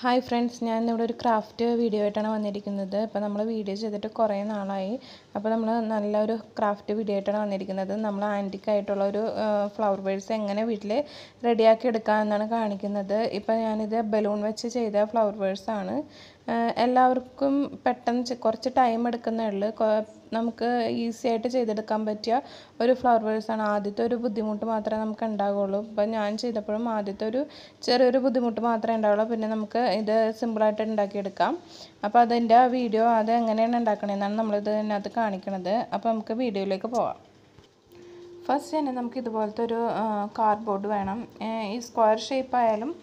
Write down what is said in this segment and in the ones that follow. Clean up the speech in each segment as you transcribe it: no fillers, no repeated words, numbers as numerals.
Hi friends, ഞാൻ ഇവിടെ ഒരു ക്രാഫ്റ്റ് വീഡിയോ ആയിട്ടാണ് വന്നിരിക്കുന്നത്. അപ്പോൾ നമ്മൾ വീഡിയോ ചെയ്തിട്ട് കുറേ നാളായി. അപ്പോൾ നമ്മൾ നല്ലൊരു ക്രാഫ്റ്റ് വീഡിയോ ആയിട്ടാണ് വന്നിരിക്കുന്നത്. നമ്മൾ ആൻറ്റിക് ആയിട്ടുള്ള ഒരു ഫ്ലവർ വേഴ്സ് എങ്ങനെ വീട്ടിൽ റെഡിയാക്കി എടുക്കാമെന്നാണ് കാണിക്കുന്നത്. ഇപ്പോൾ ഞാനിത് ബലൂൺ വെച്ച് ചെയ്ത ഫ്ലവർ വേഴ്സാണ്. എല്ലാവർക്കും പെട്ടെന്ന് കുറച്ച് ടൈം എടുക്കുന്നേ ഉള്ളൂ. നമുക്ക് ഈസി ആയിട്ട് ചെയ്തെടുക്കാൻ പറ്റിയ ഒരു ഫ്ലവർ വേഴ്സാണ്. ആദ്യത്തെ ഒരു ബുദ്ധിമുട്ട് മാത്രമേ നമുക്ക് ഉണ്ടാവുകയുള്ളൂ. ഇപ്പം ഞാൻ ചെയ്തപ്പോഴും ആദ്യത്തെ ഒരു ചെറിയൊരു ബുദ്ധിമുട്ട് മാത്രമേ ഉണ്ടാവുള്ളൂ. പിന്നെ നമുക്ക് ഇത് സിമ്പിളായിട്ട് ഉണ്ടാക്കിയെടുക്കാം. അപ്പോൾ അതിൻ്റെ വീഡിയോ അത് എങ്ങനെയാണ് ഉണ്ടാക്കണമെന്നാണ് നമ്മളിത് ഇതിനകത്ത് കാണിക്കുന്നത്. അപ്പോൾ നമുക്ക് വീഡിയോയിലേക്ക് പോവാം. ഫസ്റ്റ് തന്നെ നമുക്ക് ഇതുപോലത്തെ ഒരു കാർഡ്ബോർഡ് വേണം. ഈ സ്ക്വയർ ഷേപ്പ് ആയാലും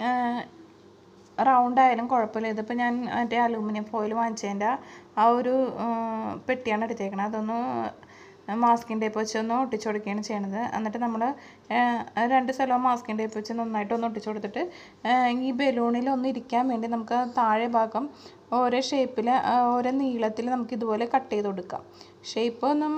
റൗണ്ട് ആയാലും കുഴപ്പമില്ല. ഇതിപ്പോൾ ഞാൻ മറ്റേ അലൂമിനിയം ഫോയിൽ വാങ്ങിച്ചതിൻ്റെ ആ ഒരു പെട്ടിയാണ് എടുത്തേക്കണത്. അതൊന്ന് മാസ്കിങ് ടേപ്പ് വെച്ച് ഒന്ന് ഒട്ടിച്ചു കൊടുക്കുകയാണ് ചെയ്യണത്. എന്നിട്ട് നമ്മൾ 2 സ്ഥലവും മാസ്കിങ് ടേപ്പ് വെച്ച് നന്നായിട്ടൊന്ന് ഒട്ടിച്ചു കൊടുത്തിട്ട് ഈ ബലൂണിൽ ഒന്ന് ഇരിക്കാൻ വേണ്ടി നമുക്ക് താഴെ ഭാഗം ഓരോ ഷേപ്പിൽ ഓരോ നീളത്തിൽ നമുക്ക് ഇതുപോലെ കട്ട് ചെയ്ത് കൊടുക്കാം. ഷേപ്പ് ഒന്നും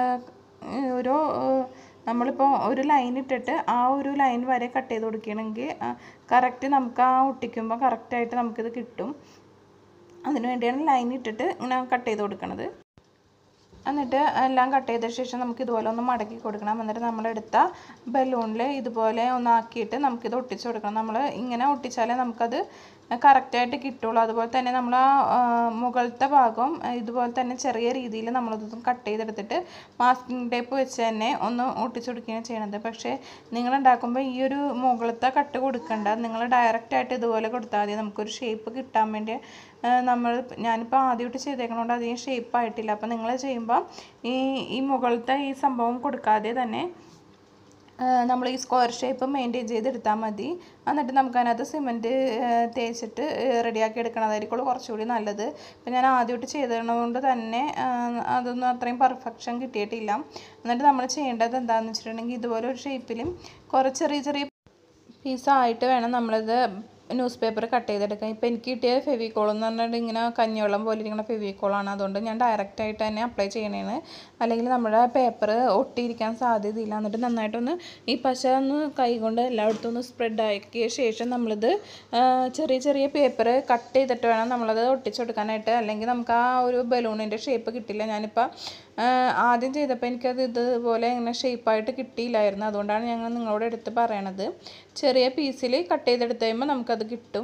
ഓരോ നമ്മളിപ്പോൾ ഒരു ലൈൻ ഇട്ടിട്ട് ആ ഒരു ലൈൻ വരെ കട്ട് ചെയ്ത് കൊടുക്കുകയാണെങ്കിൽ കറക്റ്റ് നമുക്ക് ആ ഒട്ടിക്കുമ്പോൾ കറക്റ്റായിട്ട് നമുക്കിത് കിട്ടും. അതിന് വേണ്ടിയാണ് ലൈൻ ഇട്ടിട്ട് ഇങ്ങനെ കട്ട് ചെയ്ത് കൊടുക്കുന്നത്. എന്നിട്ട് എല്ലാം കട്ട് ചെയ്ത ശേഷം നമുക്ക് ഇതുപോലെ ഒന്ന് മടക്കി കൊടുക്കണം. എന്നിട്ട് നമ്മളെടുത്ത ബലൂണിൽ ഇതുപോലെ ഒന്നാക്കിയിട്ട് നമുക്കിത് ഒട്ടിച്ച് കൊടുക്കണം. നമ്മൾ ഇങ്ങനെ ഒട്ടിച്ചാലേ നമുക്കത് കറക്റ്റായിട്ട് കിട്ടുള്ളൂ. അതുപോലെ തന്നെ നമ്മൾ ആ മുകളിലത്തെ ഭാഗം ഇതുപോലെ തന്നെ ചെറിയ രീതിയിൽ നമ്മളതൊന്ന് കട്ട് ചെയ്തെടുത്തിട്ട് മാസ്കിങ് ടേപ്പ് വെച്ച് തന്നെ ഒന്ന് ഒട്ടിച്ചു കൊടുക്കുകയാണ് ചെയ്യണത്. പക്ഷേ നിങ്ങളുണ്ടാക്കുമ്പോൾ ഈ ഒരു മുകളിലത്തെ കട്ട് കൊടുക്കണ്ട, നിങ്ങൾ ഡയറക്റ്റായിട്ട് ഇതുപോലെ കൊടുത്താൽ മതി. നമുക്കൊരു ഷേപ്പ് കിട്ടാൻ വേണ്ടി ഞാനിപ്പോൾ ആദ്യമായിട്ട് ചെയ്തേക്കണോണ്ട് അധികം ഷേപ്പായിട്ടില്ല. അപ്പോൾ നിങ്ങൾ ചെയ്യുമ്പോൾ ഈ മുകളിലത്തെ ഈ സംഭവം കൊടുക്കാതെ തന്നെ നമ്മൾ ഈ സ്ക്വയർ ഷേപ്പ് മെയിൻറ്റെയിൻ ചെയ്തെടുത്താൽ മതി. എന്നിട്ട് നമുക്കതിനകത്ത് സിമെൻറ്റ് തേച്ചിട്ട് റെഡിയാക്കി എടുക്കണതായിരിക്കുള്ളൂ കുറച്ചുകൂടി നല്ലത്. ഇപ്പം ഞാൻ ആദ്യമായിട്ട് ചെയ്തതുകൊണ്ട് തന്നെ അതൊന്നും അത്രയും പെർഫെക്ഷൻ കിട്ടിയിട്ടില്ല. എന്നിട്ട് നമ്മൾ ചെയ്യേണ്ടത് എന്താണെന്ന് വെച്ചിട്ടുണ്ടെങ്കിൽ ഇതുപോലെ ഒരു ഷേപ്പിലും കുറച്ച് ചെറിയ ചെറിയ പീസായിട്ട് വേണം നമ്മളിത് ന്യൂസ് പേപ്പർ കട്ട് ചെയ്തെടുക്കാം. ഇപ്പോൾ എനിക്ക് കിട്ടിയ ഫെവിക്കോൾ എന്ന് പറഞ്ഞിട്ട് ഇങ്ങനെ കഞ്ഞിവെള്ളം പോലെ ഇരിക്കുന്ന ഫെവിക്കോളാണ്. അതുകൊണ്ട് ഞാൻ ഡയറക്റ്റായിട്ട് തന്നെ അപ്ലൈ ചെയ്യണേണ്. അല്ലെങ്കിൽ നമ്മുടെ പേപ്പർ ഒട്ടിയിരിക്കാൻ സാധ്യതയില്ല. എന്നിട്ട് നന്നായിട്ടൊന്ന് ഈ പശ ഒന്ന് കൈ കൊണ്ട് എല്ലായിടത്തും ഒന്ന് സ്പ്രെഡ് ആക്കിയ ശേഷം നമ്മളിത് ചെറിയ ചെറിയ പേപ്പർ കട്ട് ചെയ്തിട്ട് വേണം നമ്മളത് ഒട്ടിച്ചെടുക്കാനായിട്ട്. അല്ലെങ്കിൽ നമുക്ക് ആ ഒരു ബലൂണിൻ്റെ ഷേപ്പ് കിട്ടില്ല. ഞാനിപ്പോൾ ആദ്യം ചെയ്തപ്പോൾ എനിക്കത് ഇതുപോലെ ഇങ്ങനെ ഷേപ്പായിട്ട് കിട്ടിയില്ലായിരുന്നു. അതുകൊണ്ടാണ് ഞങ്ങൾ നിങ്ങളോട് എടുത്ത് പറയണത്. ചെറിയ പീസിൽ കട്ട് ചെയ്തെടുത്ത് കഴിയുമ്പോൾ നമുക്കത് കിട്ടും.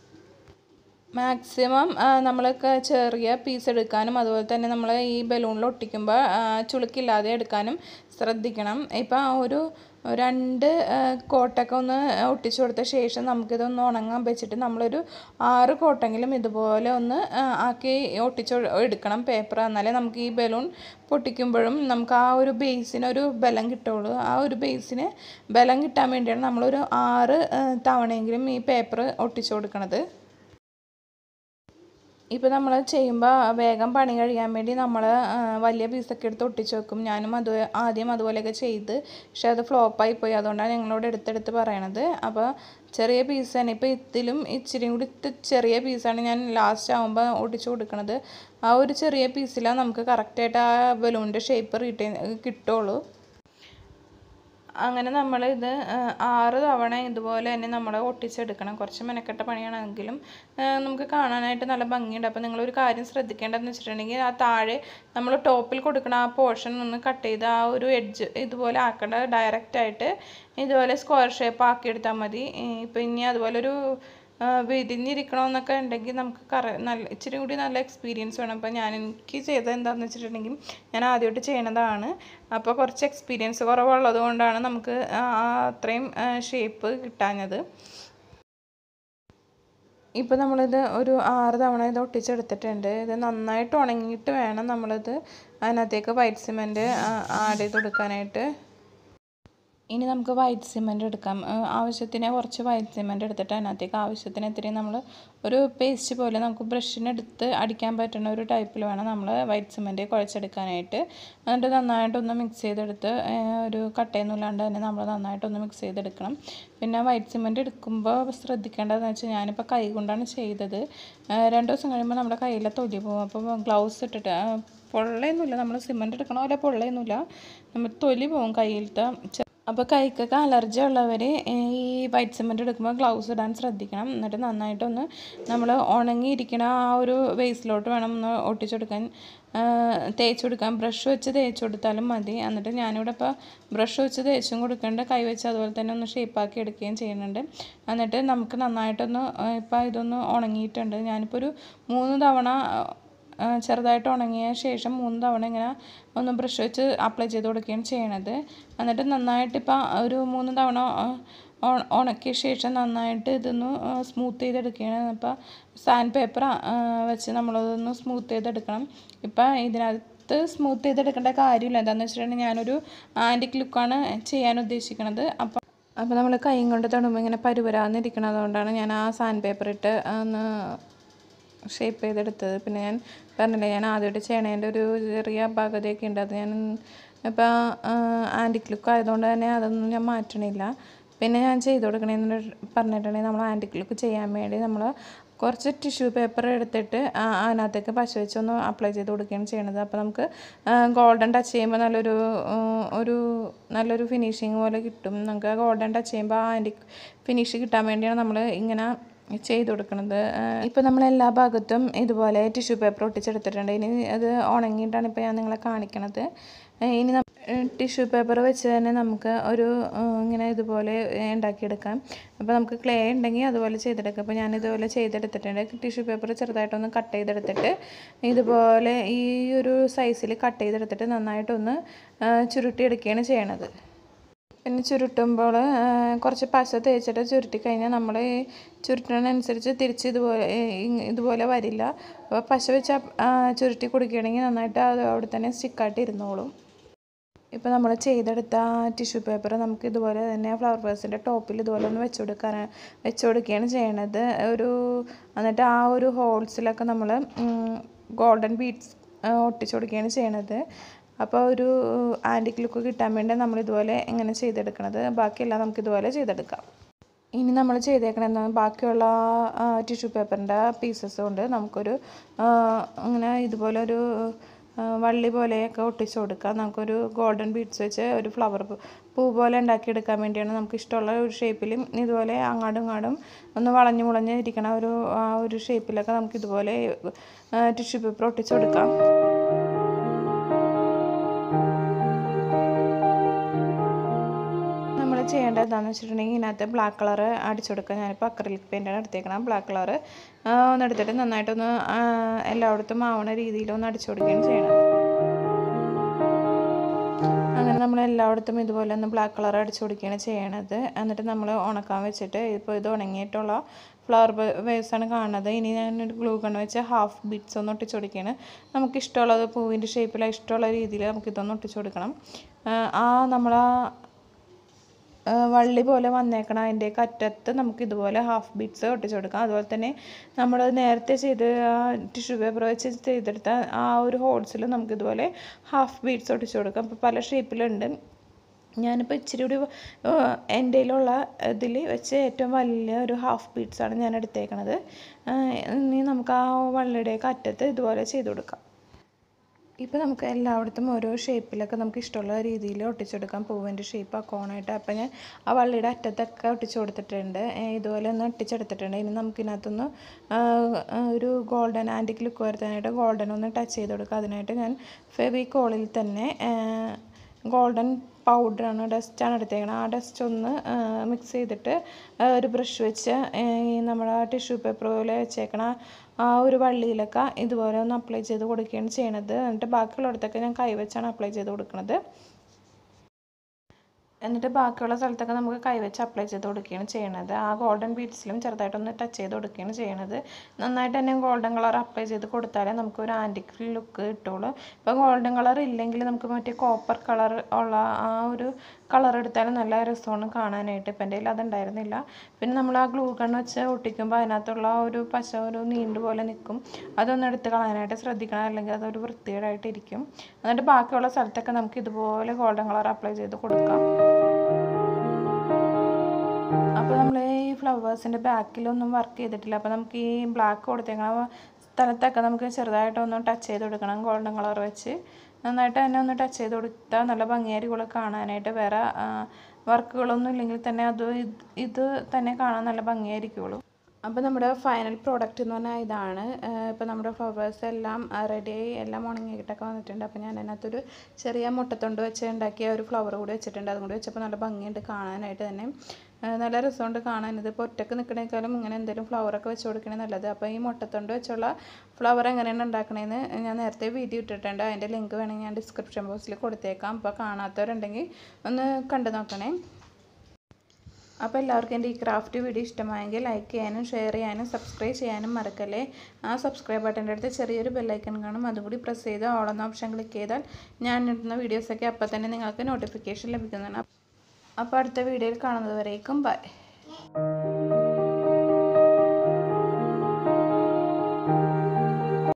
മാക്സിമം നമ്മൾക്ക് ചെറിയ പീസ് എടുക്കാനും അതുപോലെ തന്നെ നമ്മൾ ഈ ബലൂണിൽ ഒട്ടിക്കുമ്പോൾ ചുളുക്കില്ലാതെ എടുക്കാനും ശ്രദ്ധിക്കണം. ഇപ്പം ഒരു 2 കോട്ടൊക്കെ ഒന്ന് ഒട്ടിച്ചു കൊടുത്ത ശേഷം നമുക്കിതൊന്ന് ഉണങ്ങാൻ വെച്ചിട്ട് നമ്മളൊരു 6 കോട്ടെങ്കിലും ഇതുപോലെ ഒന്ന് ആക്കി ഒട്ടിച്ച് എടുക്കണം പേപ്പർ. എന്നാലേ നമുക്ക് ഈ ബലൂൺ പൊട്ടിക്കുമ്പോഴും നമുക്ക് ആ ഒരു ബേസിനൊരു ബലം കിട്ടുള്ളൂ. ആ ഒരു ബേസിന് ബലം കിട്ടാൻ വേണ്ടിയാണ് നമ്മളൊരു 6 തവണയെങ്കിലും ഈ പേപ്പർ ഒട്ടിച്ചു കൊടുക്കണത്. ഇപ്പോൾ നമ്മൾ ചെയ്യുമ്പോൾ വേഗം പണി കഴിയാൻ വേണ്ടി നമ്മൾ വലിയ പീസൊക്കെ എടുത്ത് ഒട്ടിച്ച് വെക്കും. ഞാനും ആദ്യം അതുപോലെയൊക്കെ ചെയ്ത്, പക്ഷെ അത് ഫ്ലോപ്പായി പോയി. അതുകൊണ്ടാണ് ഞങ്ങളോട് എടുത്തെടുത്ത് പറയണത്. അപ്പോൾ ചെറിയ പീസ് തന്നെ, ഇപ്പോൾ ഇതിലും ഇച്ചിരി കൂടി ചെറിയ പീസാണ് ഞാൻ ലാസ്റ്റ് ആകുമ്പോൾ ഒട്ടിച്ച് കൊടുക്കുന്നത്. ആ ഒരു ചെറിയ പീസിലാണ് നമുക്ക് കറക്റ്റായിട്ട് ആ ബലൂണിൻ്റെ ഷേപ്പ് കിട്ടുള്ളൂ. അങ്ങനെ നമ്മളിത് 6 തവണ ഇതുപോലെ തന്നെ നമ്മൾ ഒട്ടിച്ചെടുക്കണം. കുറച്ച് മെനക്കെട്ട പണിയാണെങ്കിലും നമുക്ക് കാണാനായിട്ട് നല്ല ഭംഗിയുണ്ട്. അപ്പോൾ നിങ്ങളൊരു കാര്യം ശ്രദ്ധിക്കേണ്ടതെന്ന് വെച്ചിട്ടുണ്ടെങ്കിൽ ആ താഴെ നമ്മൾ ടോപ്പിൽ കൊടുക്കുന്ന ആ പോർഷൻ ഒന്ന് കട്ട് ചെയ്ത് ആ ഒരു എഡ്ജ് ഇതുപോലെ ആക്കേണ്ട. ഡയറക്റ്റായിട്ട് ഇതുപോലെ സ്ക്വയർ ഷേപ്പ് ആക്കിയെടുത്താൽ മതി. ഇപ്പോൾ ഇനി അതുപോലൊരു വിരിഞ്ഞിരിക്കണമെന്നൊക്കെ ഉണ്ടെങ്കിൽ നമുക്ക് ഇച്ചിരി കൂടി നല്ല എക്സ്പീരിയൻസ് വേണം. അപ്പോൾ എനിക്ക് ചെയ്തത് എന്താണെന്ന് വെച്ചിട്ടുണ്ടെങ്കിൽ ഞാൻ ആദ്യമായിട്ട് ചെയ്യണതാണ്. അപ്പോൾ കുറച്ച് എക്സ്പീരിയൻസ് കുറവുള്ളത് കൊണ്ടാണ് നമുക്ക് അത്രയും ഷേപ്പ് കിട്ടാഞ്ഞത്. ഇപ്പോൾ നമ്മളിത് ഒരു 6 തവണ ഇത് ഒട്ടിച്ചെടുത്തിട്ടുണ്ട്. ഇത് നന്നായിട്ട് ഉണങ്ങിയിട്ട് വേണം നമ്മളിത് അതിനകത്തേക്ക് വൈറ്റ് സിമെൻറ്റ് ആഡ് ചെയ്ത് കൊടുക്കാനായിട്ട്. ഇനി നമുക്ക് വൈറ്റ് സിമെൻറ്റ് എടുക്കാം. ആവശ്യത്തിന് കുറച്ച് വൈറ്റ് സിമെൻറ്റ് എടുത്തിട്ട് അതിനകത്തേക്ക് ആവശ്യത്തിന് ഇത്രയും നമ്മൾ ഒരു പേസ്റ്റ് പോലെ നമുക്ക് ബ്രഷിനെടുത്ത് അടിക്കാൻ പറ്റുന്ന ഒരു ടൈപ്പിൽ വേണം നമ്മൾ വൈറ്റ് സിമെൻറ്റ് കുഴച്ചെടുക്കാനായിട്ട്. എന്നിട്ട് നന്നായിട്ടൊന്ന് മിക്സ് ചെയ്തെടുത്ത് ഒരു കട്ടയൊന്നും ഇല്ലാണ്ട് തന്നെ നമ്മൾ നന്നായിട്ടൊന്ന് മിക്സ് ചെയ്തെടുക്കണം. പിന്നെ വൈറ്റ് സിമെൻറ്റ് എടുക്കുമ്പോൾ ശ്രദ്ധിക്കേണ്ടതെന്ന് വെച്ചാൽ ഞാനിപ്പോൾ കൈ കൊണ്ടാണ് ചെയ്തത്. 2 ദിവസം കഴിയുമ്പോൾ നമ്മുടെ കയ്യിലെ തൊലി പോകും. അപ്പോൾ ഗ്ലൗസ് ഇട്ടിട്ട് പൊള്ളയൊന്നുമില്ല, നമ്മൾ സിമെൻറ്റ് എടുക്കണ പോലെ പൊള്ളയൊന്നുമില്ല, നമ്മൾ തൊലി പോകും കയ്യിലത്തെ. അപ്പോൾ കൈക്കൊക്കെ അലർജി ഉള്ളവർ ഈ വൈറ്റ് സിമൻറ്റ് എടുക്കുമ്പോൾ ഗ്ലൗസ് ഇടാൻ ശ്രദ്ധിക്കണം. എന്നിട്ട് നന്നായിട്ടൊന്ന് നമ്മൾ ഉണങ്ങിയിരിക്കണ ആ ഒരു വേസിലോട്ട് വേണം ഒന്ന് ഒട്ടിച്ചെടുക്കാൻ, തേച്ച് കൊടുക്കാൻ. ബ്രഷ് വെച്ച് തേച്ച് കൊടുത്താലും മതി. എന്നിട്ട് ഞാനിവിടെ ഇപ്പോൾ ബ്രഷ് വെച്ച് തേച്ചും കൊടുക്കേണ്ട, കൈ വെച്ച് അതുപോലെ തന്നെ ഒന്ന് ഷേപ്പാക്കി എടുക്കുകയും ചെയ്യുന്നുണ്ട്. എന്നിട്ട് നമുക്ക് നന്നായിട്ടൊന്ന് ഇപ്പോൾ ഇതൊന്ന് ഉണങ്ങിയിട്ടുണ്ട്. ഞാനിപ്പോൾ ഒരു 3 തവണ ചെറുതായിട്ട് ഉണങ്ങിയ ശേഷം 3 തവണ ഇങ്ങനെ ഒന്ന് ബ്രഷ് വെച്ച് അപ്ലൈ ചെയ്ത് കൊടുക്കുകയാണ് ചെയ്യണത്. എന്നിട്ട് നന്നായിട്ട് ഇപ്പം ഒരു 3 തവണ ഉണക്കിയ ശേഷം നന്നായിട്ട് ഇതൊന്ന് സ്മൂത്ത് ചെയ്തെടുക്കുകയാണ്. അപ്പോൾ സാൻഡ് പേപ്പർ വെച്ച് നമ്മളതൊന്ന് സ്മൂത്ത് ചെയ്തെടുക്കണം. ഇപ്പം ഇതിനകത്ത് സ്മൂത്ത് ചെയ്തെടുക്കേണ്ട കാര്യമില്ല. എന്താണെന്ന് വെച്ചിട്ടുണ്ടെങ്കിൽ ഞാനൊരു ആൻറ്റിക് ലുക്കാണ് ചെയ്യാൻ ഉദ്ദേശിക്കുന്നത്. അപ്പോൾ നമ്മൾ കൈ കൊണ്ട് തൊടുമ്പോൾ ഇങ്ങനെ പരുവരാന്നിരിക്കണം. അതുകൊണ്ടാണ് ഞാൻ ആ സാൻഡ് പേപ്പർ ഇട്ട് ഒന്ന് ഷേപ്പ് ചെയ്തെടുത്തത്. പിന്നെ ഞാൻ പറഞ്ഞില്ലേ, ഞാൻ ആദ്യമായിട്ട് ചെയ്യണതിൻ്റെ ഒരു ചെറിയ അപാകതയൊക്കെ ഉണ്ട്. അത് ഞാൻ ഇപ്പോൾ ആൻറ്റിക് ലുക്ക് ആയതുകൊണ്ട് തന്നെ അതൊന്നും ഞാൻ മാറ്റണില്ല. പിന്നെ ഞാൻ ചെയ്ത് കൊടുക്കണമെന്ന് പറഞ്ഞിട്ടുണ്ടെങ്കിൽ, നമ്മൾ ആൻറ്റിക് ലുക്ക് ചെയ്യാൻ വേണ്ടി നമ്മൾ കുറച്ച് ടിഷ്യൂ പേപ്പർ എടുത്തിട്ട് അതിനകത്തേക്ക് പശ വെച്ചൊന്ന് അപ്ലൈ ചെയ്ത് കൊടുക്കുകയാണ് ചെയ്യണത്. അപ്പോൾ നമുക്ക് ഗോൾഡൻ ടച്ച് ചെയ്യുമ്പോൾ നല്ലൊരു ഫിനിഷിങ് പോലെ കിട്ടും. നമുക്ക് ഗോൾഡൻ ടച്ച് ചെയ്യുമ്പോൾ ആ ആൻറ്റിക് ഫിനിഷ് കിട്ടാൻ വേണ്ടിയാണ് നമ്മൾ ഇങ്ങനെ ചെയ്ത് കൊടുക്കുന്നത്. ഇപ്പോൾ നമ്മൾ എല്ലാ ഭാഗത്തും ഇതുപോലെ ടിഷ്യൂ പേപ്പർ ഒട്ടിച്ചെടുത്തിട്ടുണ്ട്. ഇനി അത് ഉണങ്ങിയിട്ടാണ് ഇപ്പോൾ ഞാൻ നിങ്ങളെ കാണിക്കണത്. ഇനി ടിഷ്യൂ പേപ്പർ വെച്ച് തന്നെ നമുക്ക് ഒരു ഇങ്ങനെ ഇതുപോലെ ഉണ്ടാക്കിയെടുക്കാം. അപ്പോൾ നമുക്ക് ക്ലേ ഉണ്ടെങ്കിൽ അതുപോലെ ചെയ്തെടുക്കാം. അപ്പോൾ ഞാൻ ഇതുപോലെ ചെയ്തെടുത്തിട്ടുണ്ട്. ടിഷ്യൂ പേപ്പർ ചെറുതായിട്ടൊന്ന് കട്ട് ചെയ്തെടുത്തിട്ട് ഇതുപോലെ ഈ ഒരു സൈസിൽ കട്ട് ചെയ്തെടുത്തിട്ട് നന്നായിട്ടൊന്ന് ചുരുട്ടിയെടുക്കുകയാണ് ചെയ്യണത്. പിന്നെ ചുരുട്ടുമ്പോൾ കുറച്ച് പശ തേച്ചിട്ട് ചുരുട്ടി കഴിഞ്ഞാൽ നമ്മൾ ഈ ചുരുട്ടുന്നതിനനുസരിച്ച് തിരിച്ച് ഇതുപോലെ വരില്ല. അപ്പോൾ പശ വെച്ച് ചുരുട്ടി കൊടുക്കുകയാണെങ്കിൽ നന്നായിട്ട് അത് അവിടെ തന്നെ സ്റ്റിക്കായിട്ട് ഇരുന്നോളും. ഇപ്പോൾ നമ്മൾ ചെയ്തെടുത്ത ടിഷ്യൂ പേപ്പർ നമുക്ക് ഇതുപോലെ തന്നെ ഫ്ലവർ വേസിൻ്റെ ടോപ്പിൽ ഇതുപോലെ ഒന്ന് വെച്ച് കൊടുക്കുകയാണ് ചെയ്യണത്. എന്നിട്ട് ആ ഒരു ഹോൾസിലൊക്കെ നമ്മൾ ഗോൾഡൻ ബീഡ്സ് ഒട്ടിച്ചു കൊടുക്കുകയാണ് ചെയ്യണത്. അപ്പോൾ ഒരു ആൻറ്റിക് ലുക്ക് കിട്ടാൻ വേണ്ടി നമ്മൾ ഇതുപോലെ ഇങ്ങനെ ചെയ്തെടുക്കണത്. ബാക്കിയെല്ലാം നമുക്ക് ഇതുപോലെ ചെയ്തെടുക്കാം. ഇനി നമ്മൾ ചെയ്തേക്കണത് ബാക്കിയുള്ള ടിഷ്യൂ പേപ്പറിൻ്റെ പീസസ് കൊണ്ട് നമുക്കൊരു അങ്ങനെ ഇതുപോലെ ഒരു വള്ളി പോലെയൊക്കെ ഒട്ടിച്ചു കൊടുക്കാം. നമുക്കൊരു ഗോൾഡൻ ബീഡ്സ് വെച്ച് ഒരു ഫ്ലവർ പൂ പോലെ ഉണ്ടാക്കിയെടുക്കാൻ വേണ്ടിയാണ്. നമുക്ക് ഇഷ്ടമുള്ള ഒരു ഷേപ്പിലും ഇതുപോലെ അങ്ങാടും ഇങ്ങാടും ഒന്ന് വളഞ്ഞ് ഇരിക്കണ ഒരു ഷേപ്പിലൊക്കെ നമുക്ക് ഇതുപോലെ ടിഷ്യൂ പേപ്പർ ഒട്ടിച്ചു കൊടുക്കാം. ചെയ്യേണ്ടത് എന്താണെന്ന് വെച്ചിട്ടുണ്ടെങ്കിൽ ഇതിനകത്ത് ബ്ലാക്ക് കളർ അടിച്ചു കൊടുക്കുക. ഞാനിപ്പോൾ അക്രിലിക് പെയിൻ്റാണ് എടുത്തേക്കണം. ബ്ലാക്ക് കളർ ഒന്നെടുത്തിട്ട് നന്നായിട്ടൊന്ന് എല്ലായിടത്തും ആവണ രീതിയിലൊന്ന് അടിച്ചു കൊടുക്കുകയാണ് ചെയ്യണം. അങ്ങനെ നമ്മൾ എല്ലായിടത്തും ഇതുപോലെ ഒന്ന് ബ്ലാക്ക് കളർ അടിച്ചു കൊടുക്കുകയാണ് ചെയ്യണത്. എന്നിട്ട് നമ്മൾ ഉണക്കാൻ വെച്ചിട്ട് ഇപ്പോൾ ഇത് ഉണങ്ങിയിട്ടുള്ള ഫ്ലവർ വേസാണ് കാണുന്നത്. ഇനി ഞാനൊരു ഗ്ലൂ ഗൺ വെച്ച് ഹാഫ് ബീഡ്സ് ഒന്ന് ഒട്ടിച്ചു കൊടുക്കുകയാണ്. നമുക്കിഷ്ടമുള്ളത് പൂവിൻ്റെ ഷേപ്പിൽ ഇഷ്ടമുള്ള രീതിയിൽ നമുക്കിതൊന്ന് ഒട്ടിച്ചു കൊടുക്കണം. നമ്മൾ വള്ളി പോലെ വന്നേക്കണം അതിൻ്റെ അറ്റത്ത് നമുക്ക് ഇതുപോലെ ഹാഫ് ബീഡ്സ് ഒട്ടിച്ചു കൊടുക്കാം. അതുപോലെ തന്നെ നമ്മൾ നേരത്തെ ചെയ്ത് ടിഷ്യൂ പേപ്പർ വെച്ച് ചെയ്തെടുത്ത ആ ഒരു ഹോൾസിൽ നമുക്കിതുപോലെ ഹാഫ് ബീഡ്സ് ഒട്ടിച്ചു കൊടുക്കാം. അപ്പോൾ പല ഷേപ്പിലുണ്ട്. ഞാനിപ്പോൾ ഇച്ചിരി കൂടി എൻ്റെ കയ്യിലുള്ള ഇതിൽ വെച്ച് ഏറ്റവും വലിയ ഒരു ഹാഫ് ബീഡ്സാണ് ഞാൻ എടുത്തേക്കണത്. ഇനി നമുക്ക് ആ വള്ളിയുടെയൊക്കെ അറ്റത്ത് ഇതുപോലെ ചെയ്ത് കൊടുക്കാം. ഇപ്പോൾ നമുക്ക് എല്ലായിടത്തും ഓരോ ഷേപ്പിലൊക്കെ നമുക്ക് ഇഷ്ടമുള്ള രീതിയിൽ ഒട്ടിച്ചെടുക്കാം. പൂവിൻ്റെ ഷേപ്പ് കോണായിട്ട്. അപ്പോൾ ഞാൻ ആ വള്ളിയുടെ അറ്റത്തൊക്കെ ഒട്ടിച്ചു കൊടുത്തിട്ടുണ്ട്. ഇതുപോലെ ഒന്ന് ഒട്ടിച്ചെടുത്തിട്ടുണ്ട്. ഇനി നമുക്കിതിനകത്തൊന്ന് ഒരു ഗോൾഡൻ ആൻറ്റിക് ലുക്ക് വരുത്താനായിട്ട് ഗോൾഡൻ ഒന്ന് ടച്ച് ചെയ്ത് കൊടുക്കുക. അതിനായിട്ട് ഞാൻ ഫെവിക്കോളിൽ തന്നെ ഗോൾഡൻ പൗഡറാണ്, ഡസ്റ്റാണ് എടുത്തേക്കണം. ആ ഡസ്റ്റ് ഒന്ന് മിക്സ് ചെയ്തിട്ട് ഒരു ബ്രഷ് വെച്ച് നമ്മുടെ ടിഷ്യൂ പേപ്പർ പോലെ വെച്ചേക്കണ ആ ഒരു വള്ളിയിലൊക്കെ ഇതുപോലെ ഒന്ന് അപ്ലൈ ചെയ്ത് കൊടുക്കുകയാണ് ചെയ്യണത്. എന്നിട്ട് ബാക്കിയുള്ളിടത്തൊക്കെ ഞാൻ കൈവച്ചാണ് അപ്ലൈ ചെയ്ത് കൊടുക്കുന്നത്. എന്നിട്ട് ബാക്കിയുള്ള സ്ഥലത്തൊക്കെ നമുക്ക് കൈവച്ച് അപ്ലൈ ചെയ്ത് കൊടുക്കുകയാണ് ചെയ്യണത്. ആ ഗോൾഡൻ ബീഡ്സിലും ചെറുതായിട്ടൊന്ന് ടച്ച് ചെയ്ത് കൊടുക്കുകയാണ് ചെയ്യണത്. നന്നായിട്ട് തന്നെ ഗോൾഡൻ കളർ അപ്ലൈ ചെയ്ത് കൊടുത്താലേ നമുക്കൊരു ആൻറ്റിക് ലുക്ക് കിട്ടുള്ളൂ. ഇപ്പോൾ ഗോൾഡൻ കളർ ഇല്ലെങ്കിൽ നമുക്ക് മറ്റേ കോപ്പർ കളർ ഉള്ള ആ ഒരു കളർ എടുത്താലും നല്ല രസമാണ് കാണാനായിട്ട്. ഇപ്പം എൻ്റെ കയ്യിൽ അതുണ്ടായിരുന്നില്ല. പിന്നെ നമ്മൾ ആ ഗ്ലൂ ഗൺ വെച്ച് ഒട്ടിക്കുമ്പോൾ അതിനകത്തുള്ള ഒരു പശ ഒരു നീണ്ടു പോലെ നിൽക്കും. അതൊന്ന് എടുത്ത് കളയാനായിട്ട് ശ്രദ്ധിക്കണം, അല്ലെങ്കിൽ അതൊരു വൃത്തികേടായിട്ടിരിക്കും. എന്നിട്ട് ബാക്കിയുള്ള സ്ഥലത്തൊക്കെ നമുക്ക് ഇതുപോലെ ഗോൾഡൻ കളർ അപ്ലൈ ചെയ്ത് കൊടുക്കാം. അപ്പോൾ നമ്മൾ ഈ ഫ്ലവേഴ്സിൻ്റെ ബാക്കിലൊന്നും വർക്ക് ചെയ്തിട്ടില്ല. അപ്പോൾ നമുക്ക് ഈ ബ്ലാക്ക് കൊടുത്തേക്കണ സ്ഥലത്തൊക്കെ നമുക്ക് ചെറുതായിട്ടൊന്ന് ടച്ച് ചെയ്ത് കൊടുക്കണം ഗോൾഡൻ കളർ വെച്ച്. നന്നായിട്ട് തന്നെ ഒന്ന് ടച്ച് ചെയ്ത് കൊടുത്താൽ നല്ല ഭംഗിയായിരിക്കും കാണാനായിട്ട്. വേറെ വർക്കുകളൊന്നും ഇല്ലെങ്കിൽ തന്നെ ഇത് തന്നെ കാണാൻ നല്ല ഭംഗിയായിരിക്കുള്ളൂ. അപ്പോൾ നമ്മുടെ ഫൈനൽ പ്രോഡക്റ്റ് എന്ന് പറഞ്ഞാൽ ഇതാണ്. ഇപ്പോൾ നമ്മുടെ ഫ്ലവേഴ്സ് എല്ലാം റെഡിയായി, എല്ലാം ഉണങ്ങിയിട്ടൊക്കെ വന്നിട്ടുണ്ട്. അപ്പോൾ ഞാൻ അതിനകത്തൊരു ചെറിയ മുട്ടത്തൊണ്ട് വെച്ച് ഉണ്ടാക്കിയ ഒരു ഫ്ലവർ കൂടി വെച്ചിട്ടുണ്ട്. അതും കൂടി വെച്ചപ്പോൾ നല്ല ഭംഗിയുണ്ട് കാണാനായിട്ട് തന്നെ, നല്ല രസമുണ്ട് കാണാൻ. ഇതിപ്പോൾ ഒറ്റയ്ക്ക് നിൽക്കണേക്കാളും ഇങ്ങനെ എന്തെങ്കിലും ഫ്ലവറൊക്കെ വെച്ച് കൊടുക്കണേ നല്ലത്. അപ്പോൾ ഈ മുട്ടത്തൊണ്ട് വെച്ചുള്ള ഫ്ലവർ എങ്ങനെയാണ് ഉണ്ടാക്കണേന്ന് ഞാൻ നേരത്തെ വീഡിയോ ഇട്ടിട്ടുണ്ട്. അതിൻ്റെ ലിങ്ക് വേണമെങ്കിൽ ഞാൻ ഡിസ്ക്രിപ്ഷൻ ബോക്സിൽ കൊടുത്തേക്കാം. അപ്പോൾ കാണാത്തവരുണ്ടെങ്കിൽ ഒന്ന് കണ്ടു നോക്കണേ. അപ്പോൾ എല്ലാവർക്കും എൻ്റെ ഈ ക്രാഫ്റ്റ് വീഡിയോ ഇഷ്ടമായെങ്കിൽ ലൈക്ക് ചെയ്യാനും ഷെയർ ചെയ്യാനും സബ്സ്ക്രൈബ് ചെയ്യാനും മറക്കല്ലേ. ആ സബ്സ്ക്രൈബ് ബട്ടൻ്റെ അടുത്ത് ചെറിയൊരു ബെല്ലൈക്കൺ കാണും, അതും കൂടി പ്രസ് ചെയ്ത് ഓൾ എന്ന ഓപ്ഷൻ ക്ലിക്ക് ചെയ്താൽ ഞാൻ ഇടുന്ന വീഡിയോസൊക്കെ അപ്പോൾ തന്നെ നിങ്ങൾക്ക് നോട്ടിഫിക്കേഷൻ ലഭിക്കുന്നതാണ്. അപ്പോൾ അടുത്ത വീഡിയോയിൽ കാണുന്നത് വരേക്കും ബൈ.